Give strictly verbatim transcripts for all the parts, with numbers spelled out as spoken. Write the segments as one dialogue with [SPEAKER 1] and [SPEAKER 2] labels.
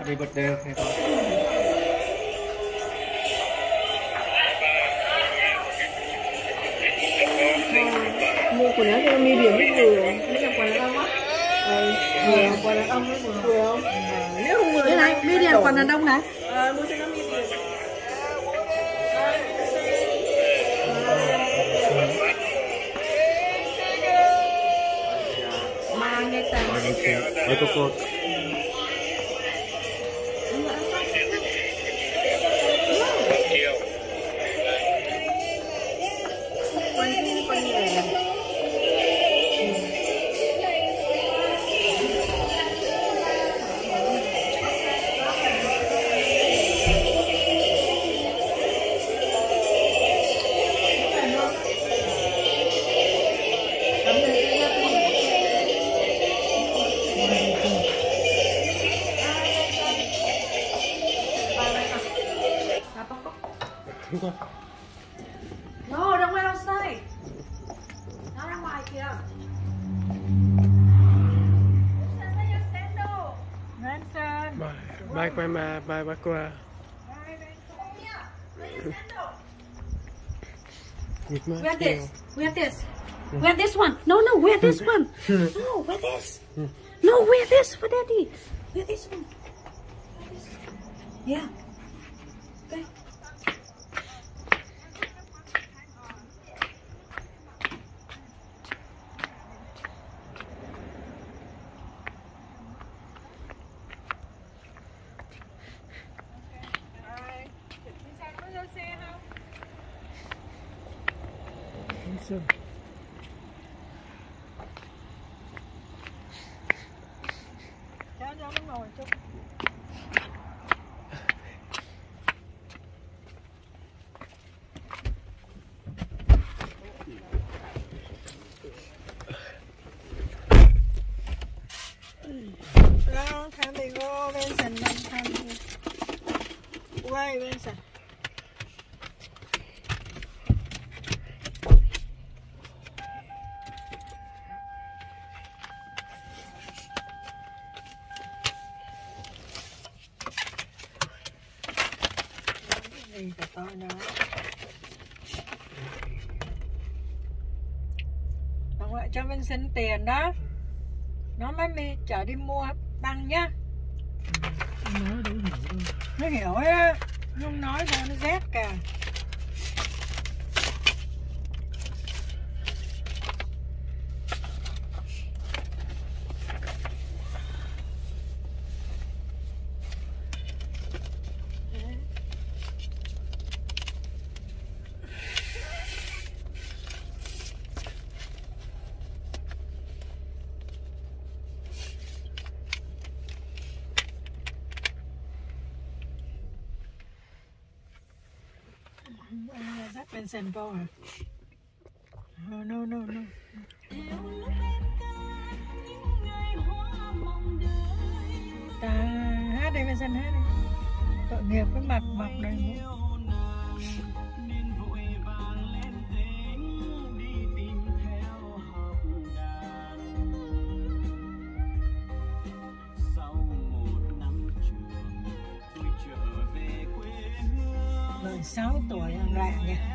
[SPEAKER 1] Happy birthday okay con.
[SPEAKER 2] Mua quần áo cho nó medium mới vừa. Lấy làm quần đàn ông á. Ừ, vừa quần đàn ông mới vừa. Vừa không? À, nếu không vừa
[SPEAKER 3] cái này medium quần đàn ông này.
[SPEAKER 2] Ờ, mua cho nó medium.
[SPEAKER 3] Mang cái tay.
[SPEAKER 1] Ôi cô cô.
[SPEAKER 3] No, don't wait outside. Nó ra ngoài kìa. Grandson.
[SPEAKER 1] Bye bye bye bye bye qua.
[SPEAKER 3] Wear this. Wear this. Wear this one. No, no, wear this one. No, wear this. No, wear this for daddy. Wear this one. Wear this. Yeah. Okay.
[SPEAKER 2] Cho cho nó ngồi chút. Long time ago, Vincent, long time ago. Why, Vincent? Gì cả tôi đó. Bà ngoại cho Vincent tiền đó. Nó mới mi chở đi mua băng nhá.
[SPEAKER 1] Nói đâu hiểu đâu.
[SPEAKER 2] Nó hiểu á. Không nói ra nó rét cả. Dắt Vincent vô hả? No, no, no, no. Ta hát đi Vincent, hát đi. Tội nghiệp cái mặt mọc đầy mụn. mười sáu tuổi lạ nha.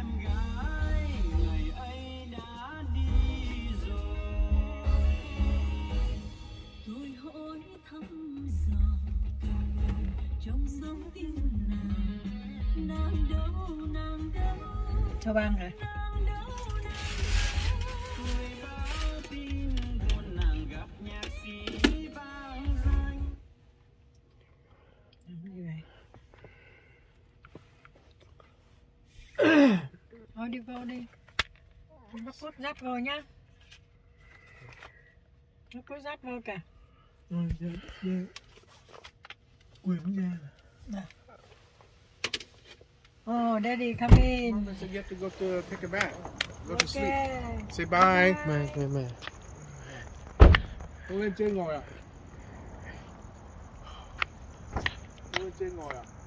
[SPEAKER 2] Cho băng hả? Thôi đi vô đi. Nó cút giáp vô nhá. Nó cút giáp vô cả.
[SPEAKER 1] Rồi, dạ, dạ. Quyền ra.
[SPEAKER 2] Nè. Oh, Daddy, come in.
[SPEAKER 1] Mama said you have to go to pick a bath. Go
[SPEAKER 2] Okay.
[SPEAKER 1] to sleep. Say bye. Bye, bye, bye. Cô lên trên ngồi ạ. Cô lên trên ngồi ạ.